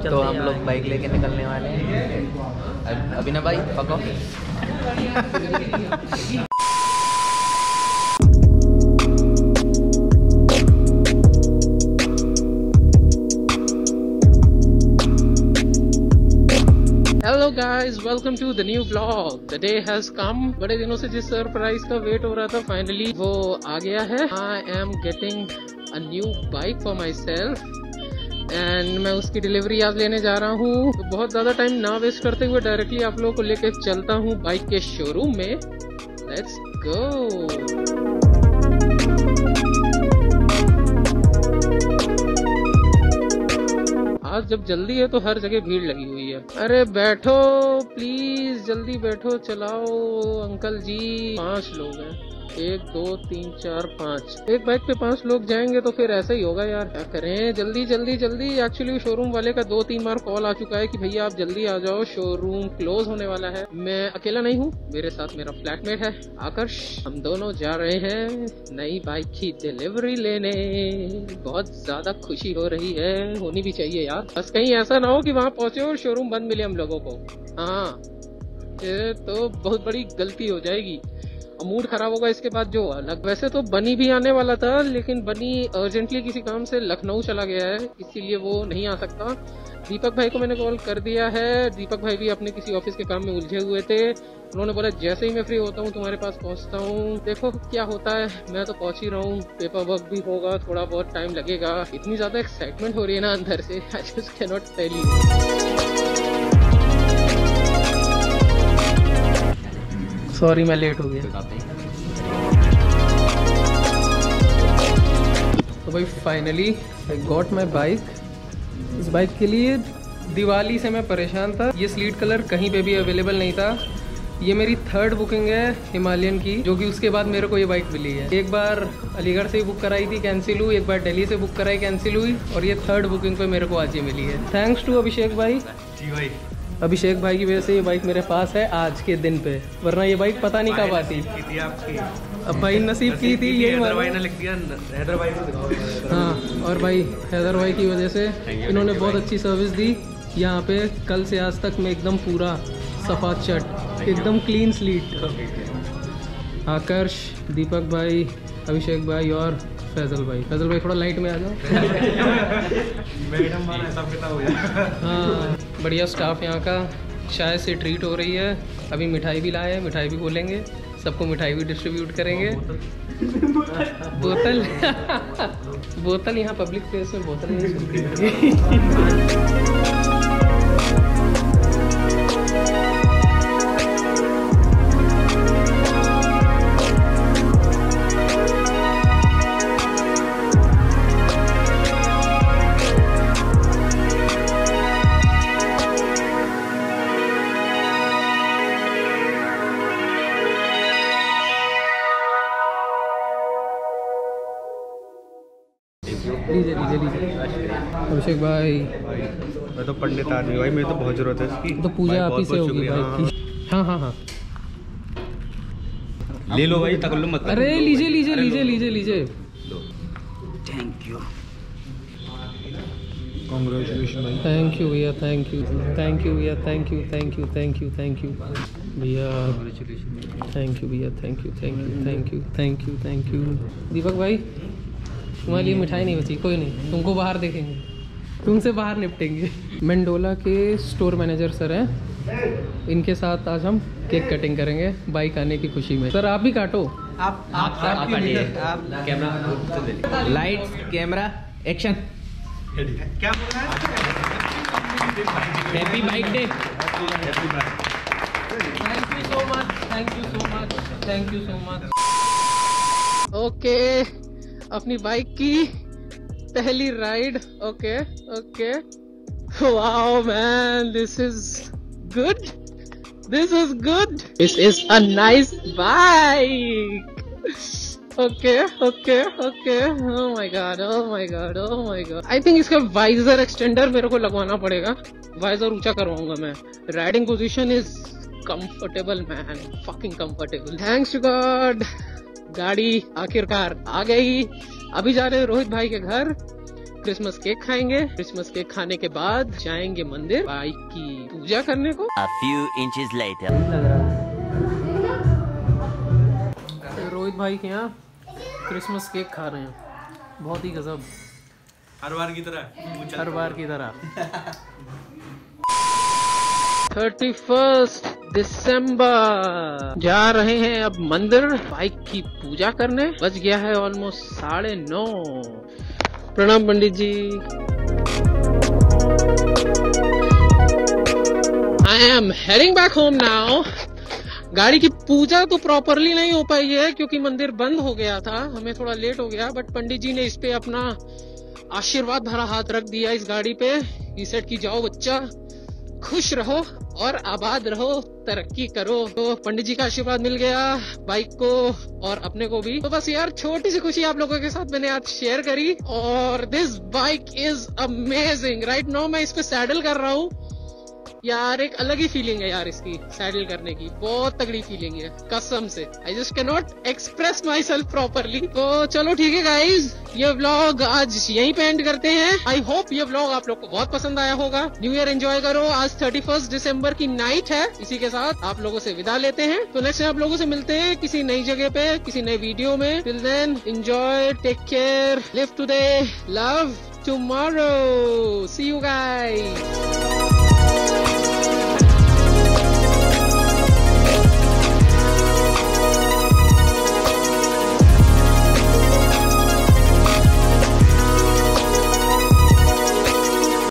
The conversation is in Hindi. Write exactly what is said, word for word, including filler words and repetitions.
तो हम लोग बाइक लेके निकलने वाले हैं। अभी ना भाई पको। Hello guys, welcome to the new vlog. The day has come. बड़े दिनों से जिस सरप्राइज का वेट हो रहा था, फाइनली वो आ गया है। I am getting a new bike for myself and मैं उसकी डिलीवरी आज लेने जा रहा हूँ। तो बहुत ज्यादा टाइम ना वेस्ट करते हुए डायरेक्टली आप लोगों को लेके चलता हूँ बाइक के शोरूम में। Let's go. आज जब जल्दी है तो हर जगह भीड़ लगी हुई है। अरे बैठो प्लीज, जल्दी बैठो, चलाओ अंकल जी। पांच लोग हैं, एक दो तीन चार पाँच। एक बाइक पे पांच लोग जाएंगे तो फिर ऐसा ही होगा यार। क्या करें, जल्दी जल्दी जल्दी। एक्चुअली शोरूम वाले का दो तीन बार कॉल आ चुका है कि भैया आप जल्दी आ जाओ, शोरूम क्लोज होने वाला है। मैं अकेला नहीं हूँ, मेरे साथ मेरा फ्लैटमेट है आकर्ष। हम दोनों जा रहे हैं नई बाइक की डिलीवरी लेने। बहुत ज्यादा खुशी हो रही है, होनी भी चाहिए यार। बस कहीं ऐसा ना हो कि वहाँ पहुंचे और शोरूम बंद मिले हम लोगों को। हाँ, ये तो बहुत बड़ी गलती हो जाएगी, मूड खराब होगा इसके बाद जो अलग। वैसे तो बनी भी आने वाला था, लेकिन बनी अर्जेंटली किसी काम से लखनऊ चला गया है, इसीलिए वो नहीं आ सकता। दीपक भाई को मैंने कॉल कर दिया है। दीपक भाई भी अपने किसी ऑफिस के काम में उलझे हुए थे। उन्होंने बोला जैसे ही मैं फ्री होता हूँ तुम्हारे पास पहुँचता हूँ। देखो क्या होता है, मैं तो पहुँच ही रहा हूँ। पेपर वर्क भी होगा, थोड़ा बहुत टाइम लगेगा। इतनी ज्यादा एक्साइटमेंट हो रही है ना अंदर से, I just can not tell you. Sorry मैं लेट हो गया। तो भाई finally I got my bike. इस बाइक के लिए दिवाली से मैं परेशान था। ये स्लीट कलर कहीं पे भी अवेलेबल नहीं था। ये मेरी थर्ड बुकिंग है हिमालयन की, जो कि उसके बाद मेरे को ये बाइक मिली है। एक बार अलीगढ़ से ही बुक कराई थी, कैंसिल हुई। एक बार दिल्ली से बुक कराई, कैंसिल हुई। और ये थर्ड बुकिंग पे मेरे को आज ही मिली है। थैंक्स टू अभिषेक भाई। जी भाई, अभिषेक भाई की वजह से ये बाइक मेरे पास है आज के दिन पे, वरना ये बाइक पता नहीं कब आती। अब भाई नसीब की थी ये, हैदर भाई ने लिख दिया। हैदर भाई को हाँ, और भाई हैदर भाई की वजह से इन्होंने बहुत अच्छी सर्विस दी यहाँ पे। कल से आज तक मैं एकदम पूरा सफा चट, एकदम क्लीन स्लीट। आकर्ष, दीपक भाई, अभिषेक भाई और फैजल भाई। फैजल भाई थोड़ा लाइट में आ जाओ। मैडम वाला हिसाब किताब हो जाए। हाँ, बढ़िया स्टाफ यहाँ का, चाय से ट्रीट हो रही है। अभी मिठाई भी लाए हैं, मिठाई भी बोलेंगे, सबको मिठाई भी डिस्ट्रीब्यूट करेंगे। बोतल बोतल यहाँ पब्लिक प्लेस में बोतल नहीं सुनती। लीजिए लीजिए लीजिए अभिषेक भाई। मैं तो पंडित आदमी भाई, मेरी तो बहुत जरूरत है इसकी। तो पूजा आप ही से होगी भाई की। हाँ हाँ हाँ, ले लो भाई, तक लो मत। अरे लीजिए लीजिए लीजिए लीजिए लीजिए। थैंक यू, कांग्रेचुलेशन भाई। थैंक यू भैया, थैंक यू थैंक यू भैया, thank you thank you thank you thank you भैया, थैंक यू भैया, thank you thank you thank you thank you thank you. Deepak भाई तुम्हारे लिए मिठाई नहीं बची, कोई नहीं, तुमको बाहर देखेंगे, तुमसे बाहर निपटेंगे। मेंडोला के स्टोर मैनेजर सर हैं, इनके साथ आज हम केक कटिंग करेंगे बाइक आने की खुशी में। सर आप भी काटो। आप आप आप काटिए। आप कैमरा, लाइट्स, कैमरा, एक्शन। क्या बोल रहा है? Happy bike day. Thank you so much, thank you so much, thank you so much. Okay, अपनी बाइक की पहली ride. Okay okay, wow man, this is good, this is good, this is a nice bike. Okay okay okay, oh my god, oh my god, oh my god. I think इसका वाइजर एक्सटेंडर मेरे को लगवाना पड़ेगा, वाइजर ऊंचा करवाऊंगा मैं। Riding position is comfortable man, fucking comfortable, thanks to god. गाड़ी आखिरकार आ गई। अभी जा रहे हैं रोहित भाई के घर क्रिसमस केक खाएंगे। क्रिसमस केक खाने के बाद जाएंगे मंदिर बाइक की पूजा करने को। A few inches later. Rohit भाई के यहाँ क्रिसमस केक खा रहे हैं, बहुत ही गजब, हर बार की तरह हर बार की तरह। थर्टी फर्स्ट दिसंबर जा रहे हैं अब मंदिर बाइक की पूजा करने। बज गया है ऑलमोस्ट साढ़े नौ। प्रणाम Pandit ji. I am heading back home now. गाड़ी की पूजा तो प्रॉपरली नहीं हो पाई है क्योंकि मंदिर बंद हो गया था, हमें थोड़ा लेट हो गया, बट पंडित जी ने इस पे अपना आशीर्वाद भरा हाथ रख दिया इस गाड़ी पे। ये सेट की जाओ बच्चा, खुश रहो और आबाद रहो, तरक्की करो। तो पंडित जी का आशीर्वाद मिल गया बाइक को और अपने को भी। तो बस यार छोटी सी खुशी आप लोगों के साथ मैंने आज शेयर करी। और this bike is amazing. Right now मैं इस पे सैडल कर रहा हूँ यार, एक अलग ही फीलिंग है यार इसकी सैडल करने की, बहुत तगड़ी फीलिंग है कसम से। I just can not express myself properly. तो चलो ठीक है गाइज, ये व्लॉग आज यहीं पे एंड करते हैं। आई होप ये व्लॉग आप लोग को बहुत पसंद आया होगा। न्यू ईयर एंजॉय करो। आज थर्टी फर्स्ट दिसंबर की नाइट है। इसी के साथ आप लोगों से विदा लेते हैं। तो नेक्स्ट आप लोगों से मिलते हैं किसी नई जगह पे, किसी नए वीडियो में। Till then enjoy, take care, live today, love tomorrow. See you guys.